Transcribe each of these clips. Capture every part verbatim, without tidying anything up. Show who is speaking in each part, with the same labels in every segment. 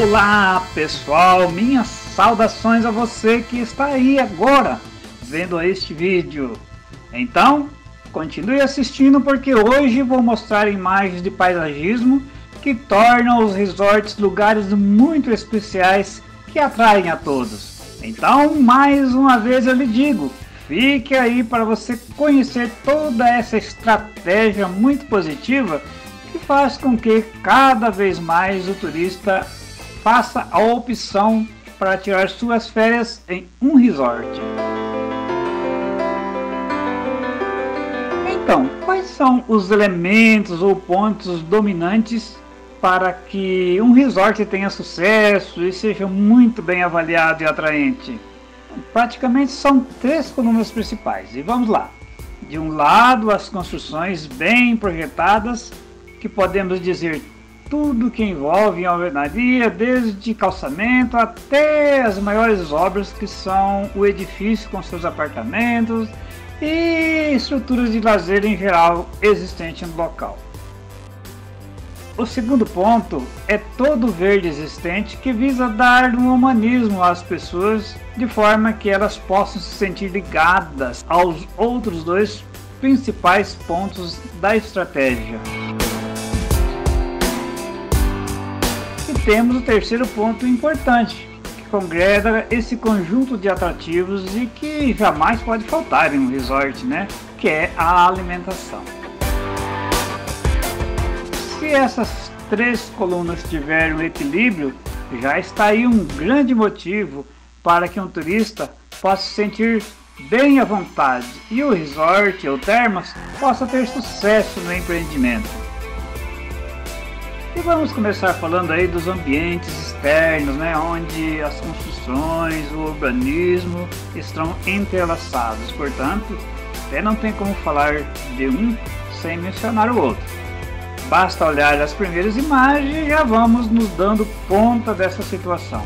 Speaker 1: Olá pessoal, minhas saudações a você que está aí agora vendo este vídeo. Então, continue assistindo porque hoje vou mostrar imagens de paisagismo que tornam os resorts lugares muito especiais que atraem a todos. Então, mais uma vez eu lhe digo, fique aí para você conhecer toda essa estratégia muito positiva que faz com que cada vez mais o turista faça a opção para tirar suas férias em um resort. Então, quais são os elementos ou pontos dominantes para que um resort tenha sucesso e seja muito bem avaliado e atraente? Praticamente são três colunas principais, e vamos lá. De um lado, as construções bem projetadas, que podemos dizer tudo que envolve alvenaria, desde calçamento até as maiores obras que são o edifício com seus apartamentos e estruturas de lazer em geral existente no local. O segundo ponto é todo o verde existente, que visa dar um humanismo às pessoas de forma que elas possam se sentir ligadas aos outros dois principais pontos da estratégia. Temos o terceiro ponto importante, que congrega esse conjunto de atrativos e que jamais pode faltar em um resort, né? Que é a alimentação. Se essas três colunas tiverem um equilíbrio, já está aí um grande motivo para que um turista possa se sentir bem à vontade e o resort ou termas possa ter sucesso no empreendimento. E vamos começar falando aí dos ambientes externos, né, onde as construções, o urbanismo estão entrelaçados. Portanto, até não tem como falar de um sem mencionar o outro. Basta olhar as primeiras imagens e já vamos nos dando conta dessa situação.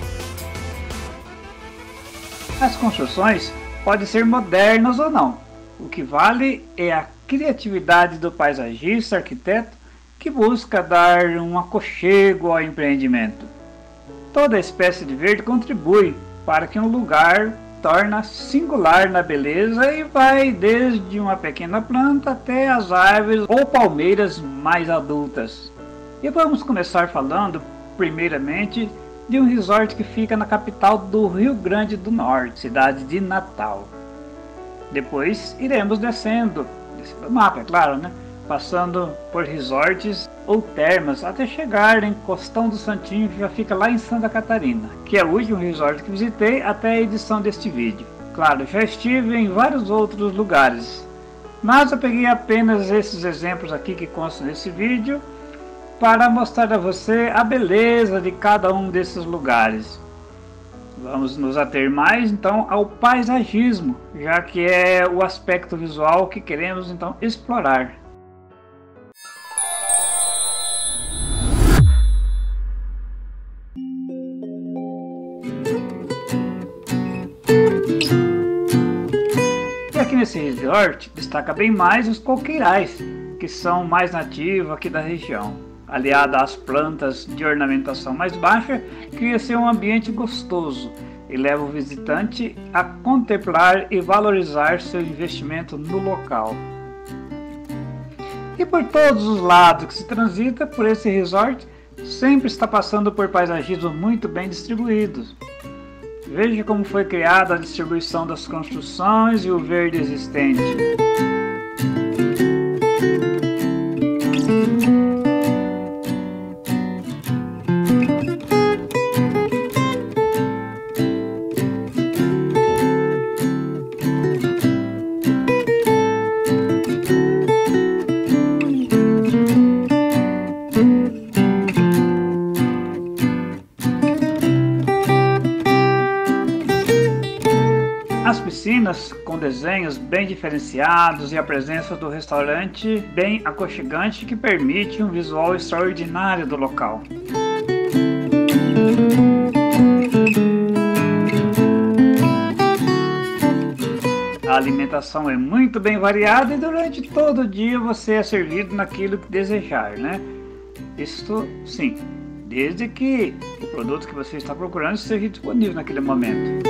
Speaker 1: As construções podem ser modernas ou não. O que vale é a criatividade do paisagista, arquiteto, que busca dar um aconchego ao empreendimento. Toda espécie de verde contribui para que um lugar torne singular na beleza e vai desde uma pequena planta até as árvores ou palmeiras mais adultas. E vamos começar falando primeiramente de um resort que fica na capital do Rio Grande do Norte, cidade de Natal. Depois iremos descendo, descendo o mapa, é claro, né? Passando por resorts ou termas até chegar em Costão do Santinho, que já fica lá em Santa Catarina, que é o último resort que visitei até a edição deste vídeo. Claro, já estive em vários outros lugares, mas eu peguei apenas esses exemplos aqui que constam nesse vídeo para mostrar a você a beleza de cada um desses lugares. Vamos nos ater mais então ao paisagismo, já que é o aspecto visual que queremos então explorar. Nesse resort destaca bem mais os coqueirais, que são mais nativos aqui da região. Aliada às plantas de ornamentação mais baixa, cria-se um ambiente gostoso e leva o visitante a contemplar e valorizar seu investimento no local. E por todos os lados que se transita por esse resort, sempre está passando por paisagismo muito bem distribuídos. Veja como foi criada a distribuição das construções e o verde existente. As piscinas com desenhos bem diferenciados e a presença do restaurante bem aconchegante que permite um visual extraordinário do local. A alimentação é muito bem variada e durante todo o dia você é servido naquilo que desejar, né? Isso sim, desde que o produto que você está procurando esteja disponível naquele momento.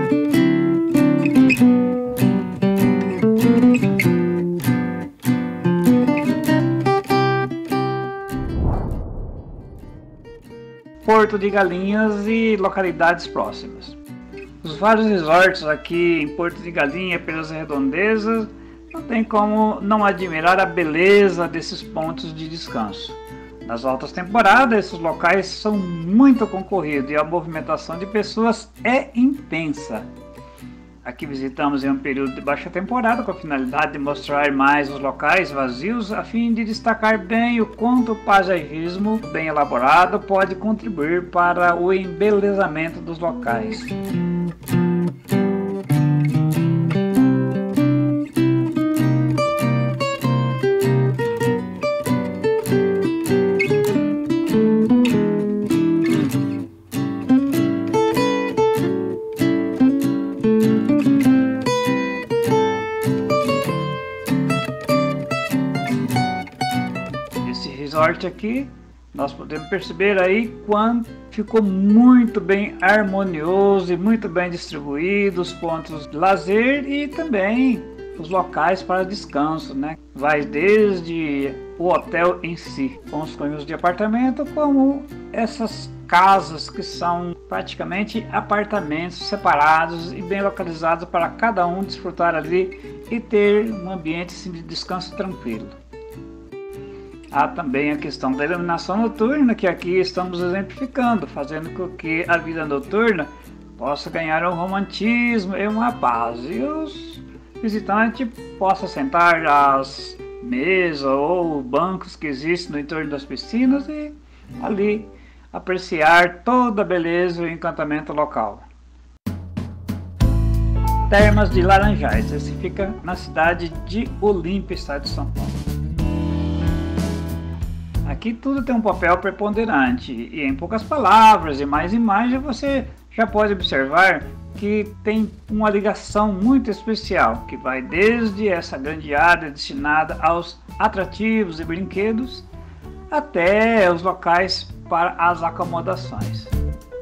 Speaker 1: Porto de Galinhas e localidades próximas. Os vários resorts aqui em Porto de Galinha, pelas redondezas, não tem como não admirar a beleza desses pontos de descanso. Nas altas temporadas, esses locais são muito concorridos e a movimentação de pessoas é intensa. Aqui visitamos em um período de baixa temporada com a finalidade de mostrar mais os locais vazios a fim de destacar bem o quanto o paisagismo bem elaborado pode contribuir para o embelezamento dos locais. Resort aqui, nós podemos perceber aí quanto ficou muito bem harmonioso e muito bem distribuído os pontos de lazer e também os locais para descanso, né? Vai desde o hotel em si, com os conjuntos de apartamento, como essas casas que são praticamente apartamentos separados e bem localizados para cada um desfrutar ali e ter um ambiente assim, de descanso tranquilo. Há também a questão da iluminação noturna, que aqui estamos exemplificando, fazendo com que a vida noturna possa ganhar um romantismo e uma paz, e os visitantes possam sentar às mesas ou bancos que existem no entorno das piscinas e ali apreciar toda a beleza e o encantamento local. Termas de Laranjais, esse fica na cidade de Olímpia, estado de São Paulo. Aqui tudo tem um papel preponderante e em poucas palavras e mais imagens você já pode observar que tem uma ligação muito especial que vai desde essa grande área destinada aos atrativos e brinquedos até os locais para as acomodações.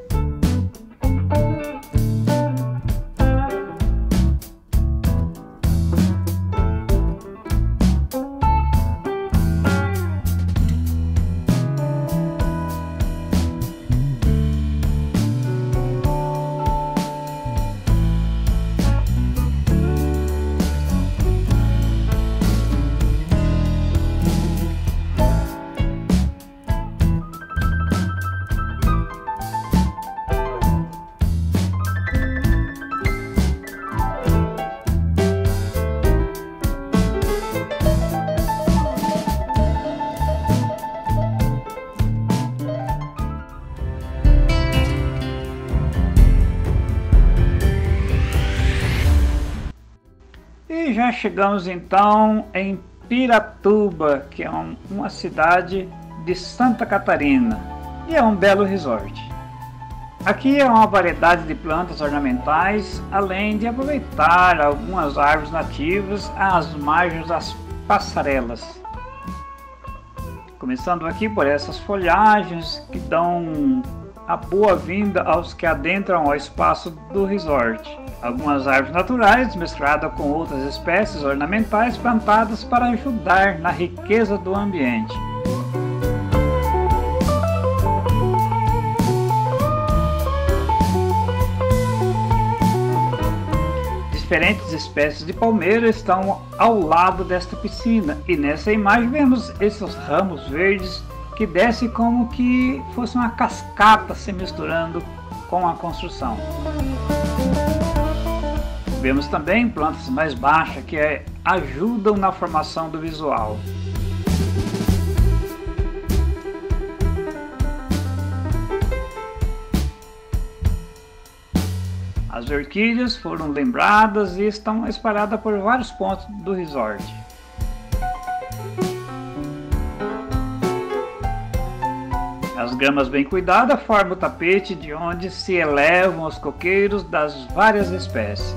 Speaker 1: E já chegamos então em Piratuba, que é um, uma cidade de Santa Catarina, e é um belo resort. Aqui é uma variedade de plantas ornamentais, além de aproveitar algumas árvores nativas às margens das passarelas. Começando aqui por essas folhagens que dão a boa-vinda aos que adentram ao espaço do resort. Algumas árvores naturais mescladas com outras espécies ornamentais plantadas para ajudar na riqueza do ambiente. Diferentes espécies de palmeira estão ao lado desta piscina e nessa imagem vemos esses ramos verdes que descem como que fosse uma cascata se misturando com a construção. Vemos também plantas mais baixas que é, ajudam na formação do visual. As orquídeas foram lembradas e estão espalhadas por vários pontos do resort. As gramas bem cuidadas formam o tapete de onde se elevam os coqueiros das várias espécies.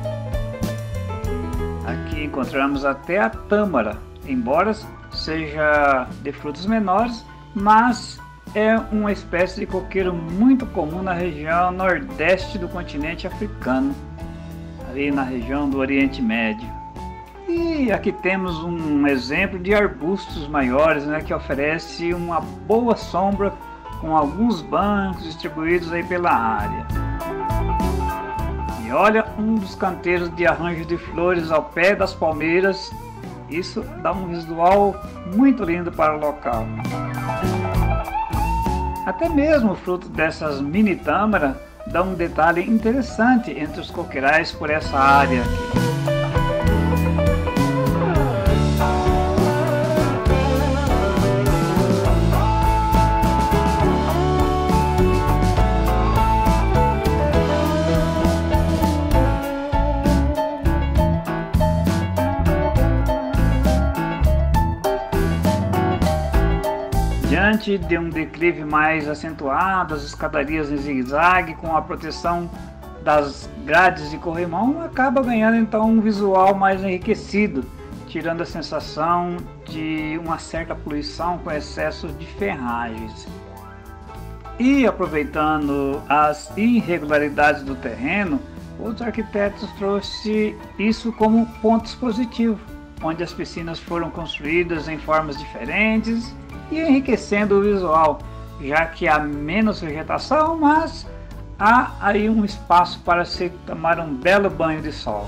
Speaker 1: Aqui encontramos até a tâmara, embora seja de frutos menores, mas é uma espécie de coqueiro muito comum na região nordeste do continente africano, ali na região do Oriente Médio. E aqui temos um exemplo de arbustos maiores, né, que oferece uma boa sombra com alguns bancos distribuídos aí pela área. E olha, um dos canteiros de arranjo de flores ao pé das palmeiras, isso dá um visual muito lindo para o local. Até mesmo o fruto dessas mini tâmaras dá um detalhe interessante entre os coqueirais por essa área aqui. Diante de um declive mais acentuado, as escadarias em zigue-zague com a proteção das grades de corrimão acaba ganhando então um visual mais enriquecido, tirando a sensação de uma certa poluição com excesso de ferragens. E aproveitando as irregularidades do terreno, os arquitetos trouxeram isso como pontos positivos, onde as piscinas foram construídas em formas diferentes e enriquecendo o visual, já que há menos vegetação, mas há aí um espaço para se tomar um belo banho de sol.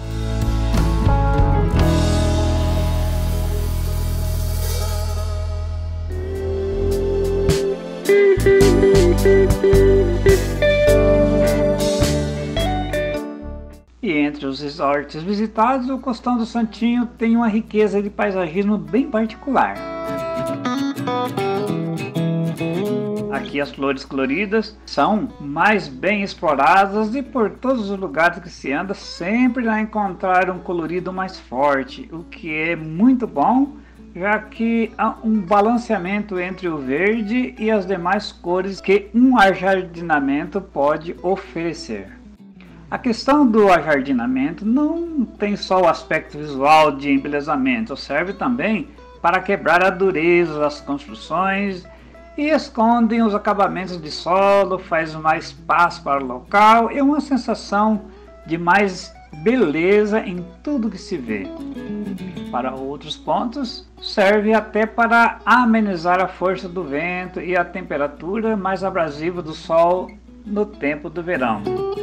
Speaker 1: E entre os resorts visitados, o Costão do Santinho tem uma riqueza de paisagismo bem particular. Aqui as flores coloridas são mais bem exploradas e por todos os lugares que se anda sempre vai encontrar um colorido mais forte, o que é muito bom, já que há um balanceamento entre o verde e as demais cores que um ajardinamento pode oferecer. A questão do ajardinamento não tem só o aspecto visual de embelezamento, serve também para quebrar a dureza das construções e escondem os acabamentos de solo, faz mais paz para o local e uma sensação de mais beleza em tudo que se vê. Para outros pontos, serve até para amenizar a força do vento e a temperatura mais abrasiva do sol no tempo do verão.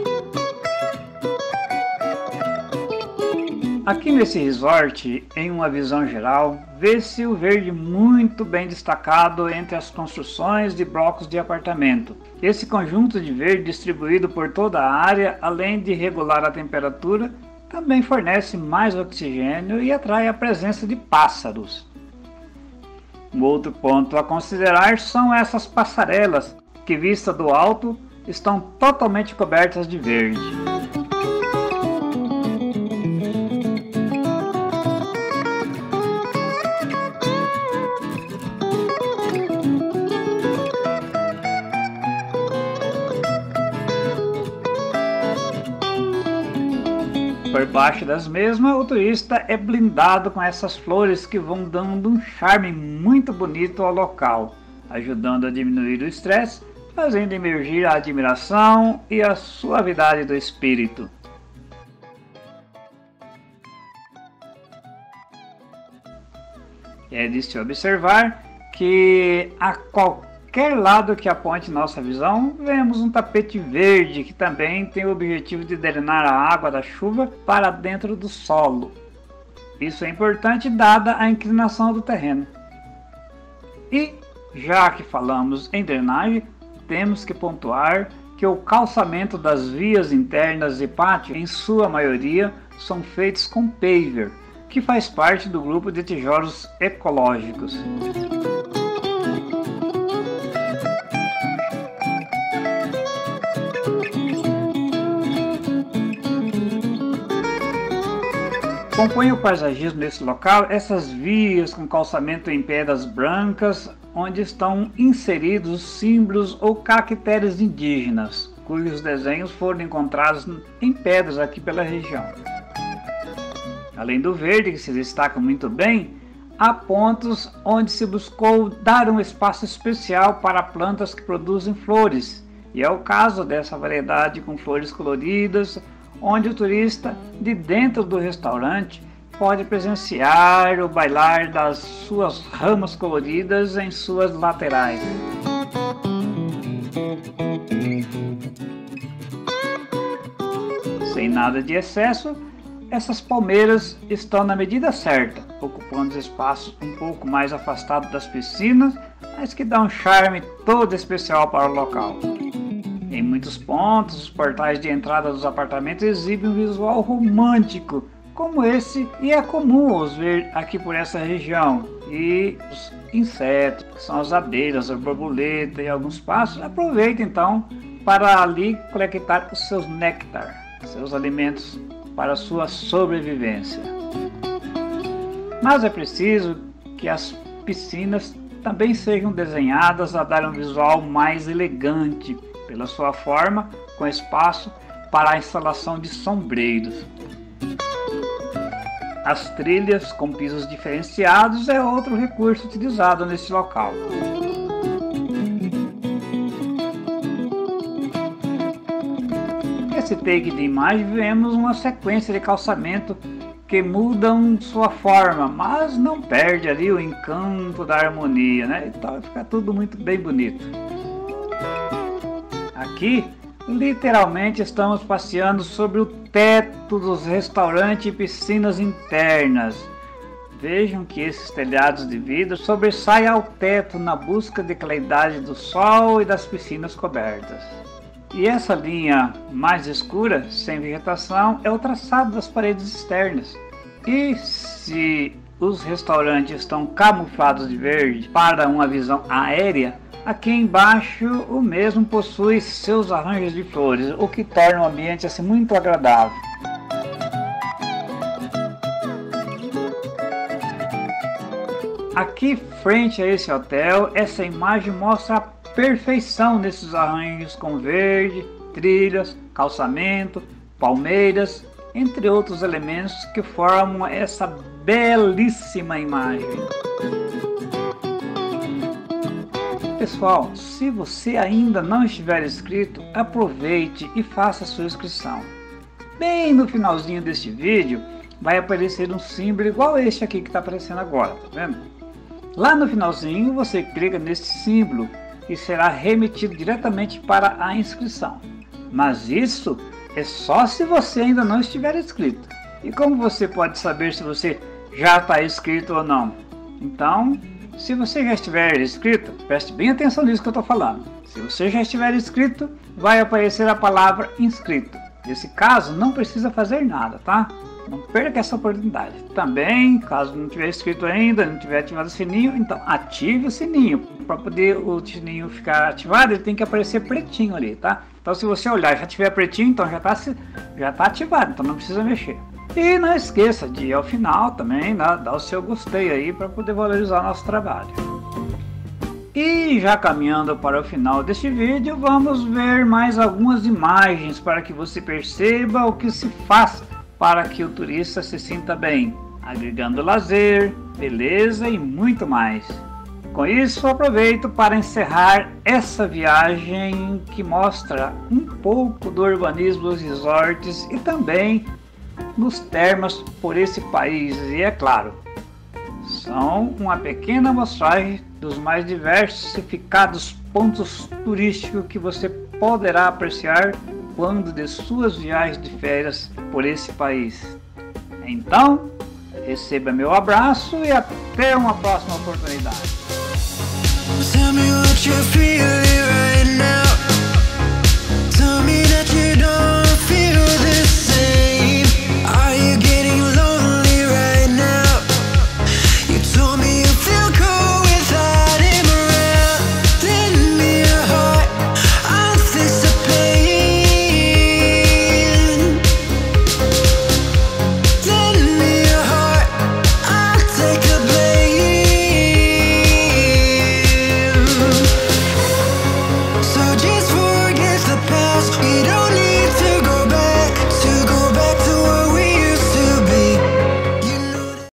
Speaker 1: Aqui nesse resort, em uma visão geral, vê-se o verde muito bem destacado entre as construções de blocos de apartamento. Esse conjunto de verde distribuído por toda a área, além de regular a temperatura, também fornece mais oxigênio e atrai a presença de pássaros. Um outro ponto a considerar são essas passarelas, que vista do alto, estão totalmente cobertas de verde. Por baixo das mesmas, o turista é blindado com essas flores que vão dando um charme muito bonito ao local, ajudando a diminuir o estresse, fazendo emergir a admiração e a suavidade do espírito. É de se observar que a qualquer lado que aponte nossa visão, vemos um tapete verde que também tem o objetivo de drenar a água da chuva para dentro do solo. Isso é importante dada a inclinação do terreno. E, já que falamos em drenagem, temos que pontuar que o calçamento das vias internas e pátio, em sua maioria, são feitos com paver, que faz parte do grupo de tijolos ecológicos. Compõe o paisagismo desse local essas vias com calçamento em pedras brancas, onde estão inseridos os símbolos ou caracteres indígenas, cujos desenhos foram encontrados em pedras aqui pela região. Além do verde, que se destaca muito bem, há pontos onde se buscou dar um espaço especial para plantas que produzem flores, e é o caso dessa variedade com flores coloridas, onde o turista de dentro do restaurante pode presenciar o bailar das suas ramas coloridas em suas laterais. Sem nada de excesso, essas palmeiras estão na medida certa, ocupando espaços um pouco mais afastados das piscinas, mas que dá um charme todo especial para o local. Em muitos pontos, os portais de entrada dos apartamentos exibem um visual romântico, como esse, e é comum os ver aqui por essa região. E os insetos, que são as abelhas, a borboleta e alguns pássaros, aproveita então para ali coletar os seus néctar, seus alimentos para a sua sobrevivência. Mas é preciso que as piscinas também sejam desenhadas a dar um visual mais elegante pela sua forma, com espaço para a instalação de sombreiros. As trilhas com pisos diferenciados é outro recurso utilizado nesse local. Nesse take de imagem vemos uma sequência de calçamento que mudam sua forma, mas não perde ali o encanto da harmonia, né? Então fica tudo muito bem bonito. Aqui, literalmente estamos passeando sobre o teto dos restaurantes e piscinas internas. Vejam que esses telhados de vidro sobressaem ao teto na busca de claridade do sol e das piscinas cobertas. E essa linha mais escura, sem vegetação, é o traçado das paredes externas. E se os restaurantes estão camuflados de verde para uma visão aérea, aqui embaixo o mesmo possui seus arranjos de flores, o que torna o ambiente assim muito agradável. Aqui frente a esse hotel, essa imagem mostra a perfeição nesses arranjos com verde, trilhas, calçamento, palmeiras, entre outros elementos que formam essa belíssima imagem. Pessoal, se você ainda não estiver inscrito, aproveite e faça a sua inscrição. Bem no finalzinho deste vídeo vai aparecer um símbolo igual este aqui que está aparecendo agora, tá vendo? Lá no finalzinho você clica nesse símbolo e será remetido diretamente para a inscrição. Mas isso é só se você ainda não estiver inscrito. E como você pode saber se você já está inscrito ou não? Então, se você já estiver inscrito, preste bem atenção nisso que eu estou falando. Se você já estiver inscrito, vai aparecer a palavra inscrito. Nesse caso, não precisa fazer nada, tá? Não perca essa oportunidade. Também, caso não tiver inscrito ainda, não tiver ativado o sininho, então ative o sininho. Para poder o sininho ficar ativado, ele tem que aparecer pretinho ali, tá? Então se você olhar e já tiver pretinho, então já está já tá ativado, então não precisa mexer. E não esqueça de ir ao final também, né, dar o seu gostei aí para poder valorizar o nosso trabalho. E já caminhando para o final deste vídeo, vamos ver mais algumas imagens para que você perceba o que se faz para que o turista se sinta bem, agregando lazer, beleza e muito mais. Com isso, aproveito para encerrar essa viagem que mostra um pouco do urbanismo dos resorts e também nos termas por esse país. E é claro, são uma pequena amostragem dos mais diversificados pontos turísticos que você poderá apreciar quando de suas viagens de férias por esse país. Então, receba meu abraço e até uma próxima oportunidade. Tell me what you're feeling right